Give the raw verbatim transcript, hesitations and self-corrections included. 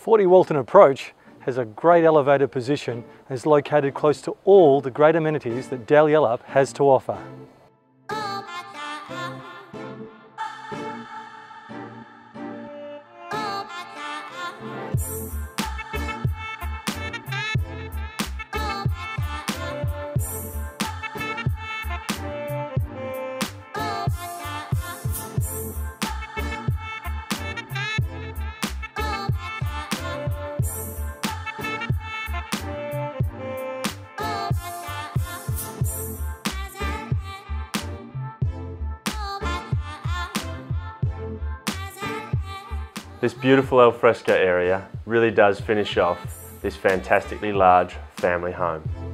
forty Walton Approach has a great elevated position and is located close to all the great amenities that Dalyellup has to offer. This beautiful al fresco area really does finish off this fantastically large family home.